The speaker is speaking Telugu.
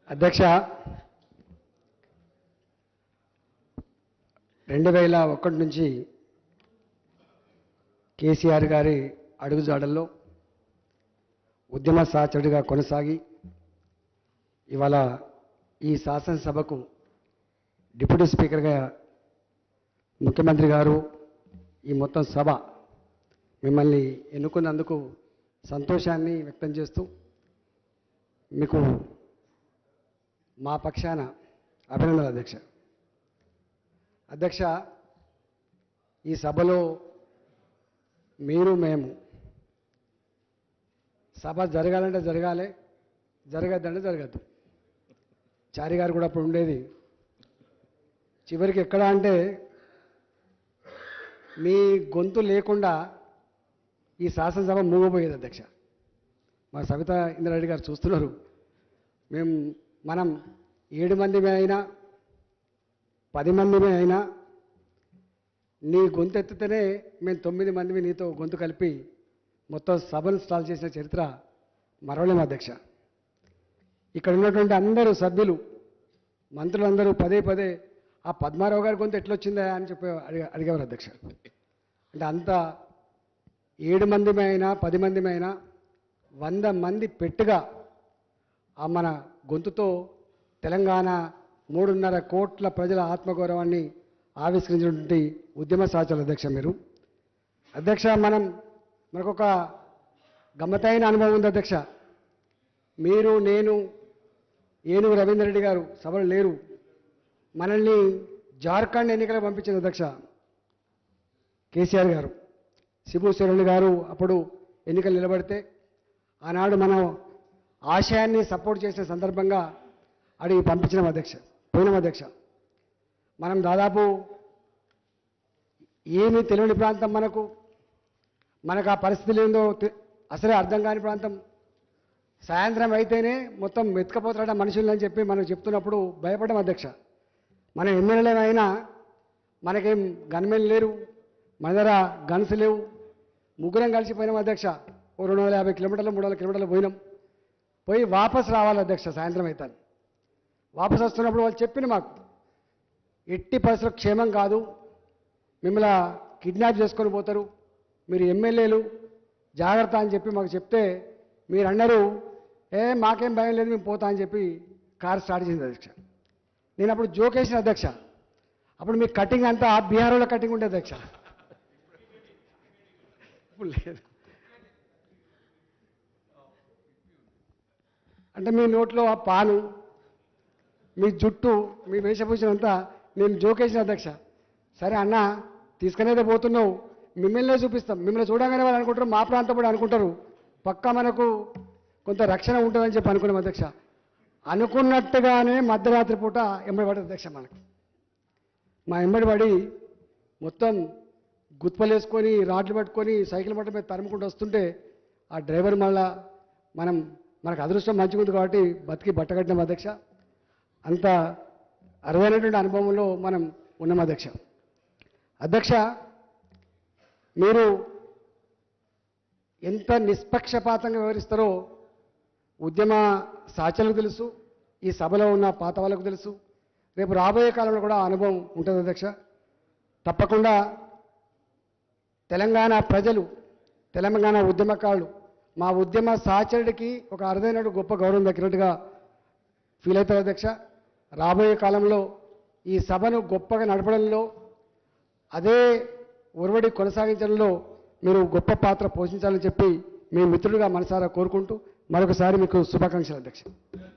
అధ్యక్ష 2001 నుంచి కేసీఆర్ గారి అడుగుజాడల్లో ఉద్యమ సహచరుడిగా కొనసాగి ఇవాళ ఈ శాసనసభకు డిప్యూటీ స్పీకర్గా ముఖ్యమంత్రి గారు ఈ మొత్తం సభ మిమ్మల్ని ఎన్నుకున్నందుకు సంతోషాన్ని వ్యక్తం చేస్తూ మీకు మా పక్షాన అభినందనలు అధ్యక్ష. అధ్యక్ష, ఈ సభలో మీరు మేము సభ జరగాలంటే జరగాలి, జరగద్దంటే జరగద్దు. చారి గారు కూడా అప్పుడు ఉండేది. చివరికి ఎక్కడ అంటే మీ గొంతు లేకుండా ఈ శాసనసభ మూగిపోయేది అధ్యక్ష. మా సవితా ఇంద్రారెడ్డి గారు చూస్తున్నారు. మనం 7 మందిమే అయినా 10 మందిమే అయినా నీ గొంతు ఎత్తితేనే మేము 9 మందిని నీతో గొంతు కలిపి మొత్తం సభను స్టాల్ చేసిన చరిత్ర మరవలేము అధ్యక్ష. ఇక్కడ ఉన్నటువంటి అందరూ సభ్యులు మంత్రులందరూ పదే పదే ఆ పద్మారావు గారి గొంతు ఎట్లొచ్చిందా అని చెప్పి అడిగేవారు అధ్యక్ష. అంటే అంత 7 మందిమే అయినా 10 మందిమే అయినా 100 మంది పెట్టుగా ఆ మన గొంతుతో తెలంగాణ 3.5 కోట్ల ప్రజల ఆత్మగౌరవాన్ని ఆవిష్కరించినటువంటి ఉద్యమ సహచరులు అధ్యక్ష మీరు. అధ్యక్ష, మనకొక గమ్మతైన అనుభవం ఉంది అధ్యక్ష. మీరు, నేను, ఏనుగు రవీందర్ రెడ్డి గారు సభలో లేరు. మనల్ని జార్ఖండ్ ఎన్నికలకు పంపించిన అధ్యక్ష కేసీఆర్ గారు. శిబు సోరెన్ గారు అప్పుడు ఎన్నికలు నిలబడితే ఆనాడు మనం ఆశయాన్ని సపోర్ట్ చేసిన సందర్భంగా అడిగి పంపించినాం అధ్యక్ష, పోయినాం అధ్యక్ష. మనం దాదాపు ఏమీ తెలియని ప్రాంతం, మనకు ఆ పరిస్థితులు ఏందో అసలే అర్థం కాని ప్రాంతం. సాయంత్రం అయితేనే మొత్తం మెతకపోతాడ మనుషులని చెప్పి మనం చెప్తున్నప్పుడు భయపడ్డాం అధ్యక్ష. మనం ఎమ్మెల్యేలైనా మనకేం గన్మెన్ లేరు, మన దగ్గర గన్స్ లేవు. ముగ్గురం కలిసిపోయినాం అధ్యక్ష. ఓ 250 కిలోమీటర్లు 300 కిలోమీటర్లు పోయి వాపస్ రావాలి అధ్యక్ష. సాయంత్రం అవుతాను. వాపస్ వస్తున్నప్పుడు వాళ్ళు చెప్పిన మాకు ఎట్టి పరిస్థితులు క్షేమం కాదు, మిమ్మల్ని కిడ్నాప్ చేసుకొని పోతారు, మీరు ఎమ్మెల్యేలు జాగ్రత్త అని చెప్పి మాకు చెప్తే మీరు అన్నారు మాకేం భయం లేదు మేము పోతా అని చెప్పి కారు స్టార్ట్ చేసింది అధ్యక్ష. నేను అప్పుడు జోకేసిన అధ్యక్ష. అప్పుడు మీ కటింగ్ అంతా బీహార్లో కటింగ్ ఉండే అధ్యక్ష. ఇప్పుడు లేదు. అంటే మీ నోట్లో ఆ పాలు, మీ జుట్టు, మీ వేషభూషణ అంతా నేను జోకేసిన అధ్యక్ష. సరే అన్న తీసుకునేదే పోతున్నావు, మిమ్మల్నే చూపిస్తాం, మిమ్మల్ని చూడగానే వాళ్ళు అనుకుంటారు మా ప్రాంతం కూడా అనుకుంటారు పక్కా మనకు కొంత రక్షణ ఉంటుందని చెప్పి అనుకున్నాం అధ్యక్ష. అనుకున్నట్టుగానే మధ్యరాత్రి పూట ఎంబడి పడ్డది అధ్యక్ష. మా ఎంబడి పడి మొత్తం గుత్పలు వేసుకొని రాడ్లు పట్టుకొని సైకిల్ పట్ట మీద తరుముకుంటూ వస్తుంటే ఆ డ్రైవర్ మళ్ళా మనకు అదృష్టం మంచిగా ఉంది కాబట్టి బతికి బట్టగట్టినాం అధ్యక్ష. అంత అరుదైనటువంటి అనుభవంలో మనం ఉన్నాం అధ్యక్ష. అధ్యక్ష, మీరు ఎంత నిష్పక్షపాతంగా వ్యవహరిస్తారో ఉద్యమ సహచరులకు తెలుసు, ఈ సభలో ఉన్న పాత వాళ్ళకు తెలుసు, రేపు రాబోయే కాలంలో కూడా అనుభవం ఉంటుంది అధ్యక్ష. తప్పకుండా తెలంగాణ ప్రజలు, తెలంగాణ ఉద్యమకారులు మా ఉద్యమ సహచరుడికి ఒక అరుదైన గొప్ప గౌరవం దక్కినట్టుగా ఫీల్ అవుతారు అధ్యక్ష. రాబోయే కాలంలో ఈ సభను గొప్పగా నడపడంలో, అదే ఒరవడి కొనసాగించడంలో మీరు గొప్ప పాత్ర పోషించాలని చెప్పి మీ మిత్రులుగా మనసారా కోరుకుంటూ మరొకసారి మీకు శుభాకాంక్షలు అధ్యక్ష.